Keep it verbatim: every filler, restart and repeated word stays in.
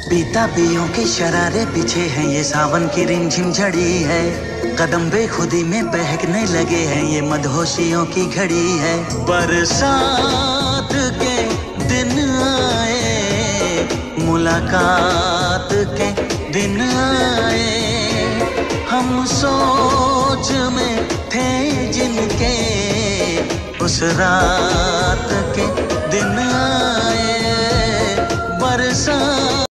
पीता पियों के शरारे पीछे हैं, ये सावन की रिमझिम झड़ी है। कदम बेखुदी में बहकने लगे हैं, ये मदहोशियों की घड़ी है। बरसात के दिन आए, मुलाकात के दिन आए, हम सोच में थे जिनके उस रात के दिन आए। बरसात